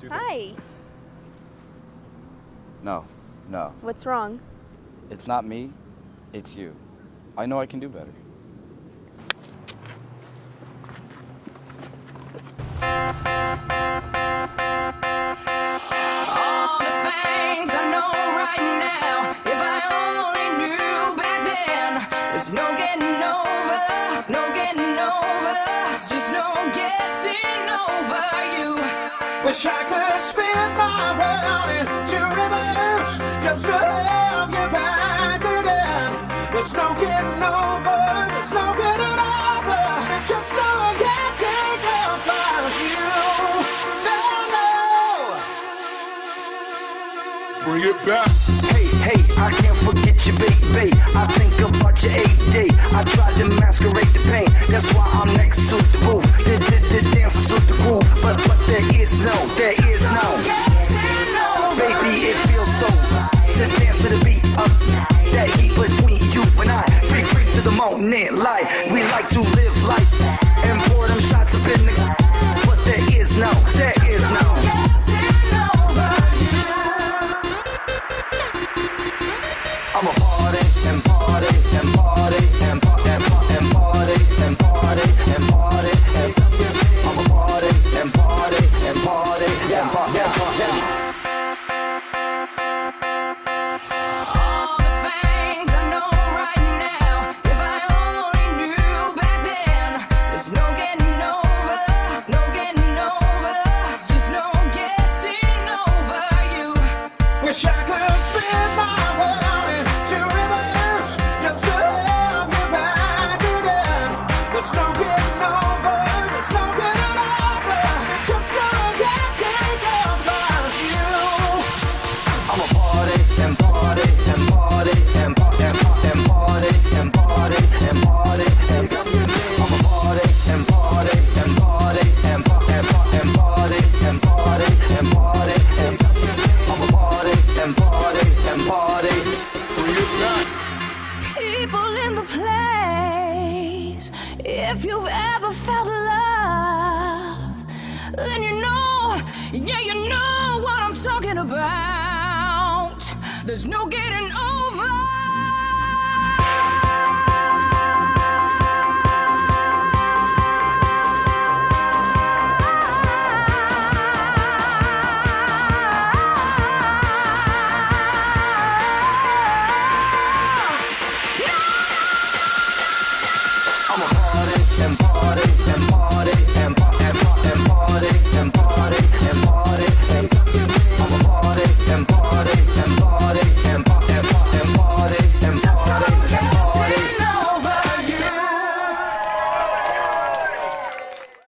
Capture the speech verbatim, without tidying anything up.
Hi. No, no. What's wrong? It's not me, it's you. I know I can do better. All the things I know right now, if I only knew back then, there's no getting over, no getting over, just no getting over you. Wish I could spin my world into reverse just to have you back again. There's no getting over, there's no getting over, there's just no getting over you. No, no. Bring it back. Hey, hey, I can't forget you, baby. I think about your A D. I tried to masquerade the pain. That's why I'm next to the roof. Did, did, did dance to the groove. But, but there is no, there is no. Baby, it feels so to dance to the beat of that heat between you and I. Free, free to the moment, light. We like to live life and pour them shots up in the. But there is no, there is no. I'm a party and party and party and party and party and party and party and party and I'm a party and party and party and party and party. All the things I know right now, if I only knew back then, there's no getting over, no getting over, just no getting over you. Wish I could spin my world into reverse just to have you back again. There's no getting over, there's no getting over, there's just no getting over you. I'm a party and party and party and party and party and party and party and party and I'm a party and party and party and party and party and party and party and party and I'm a party and party and party. Bring it back. People in the place, if you've ever felt love, then you know, yeah, you know what I'm talking about. There's no getting over.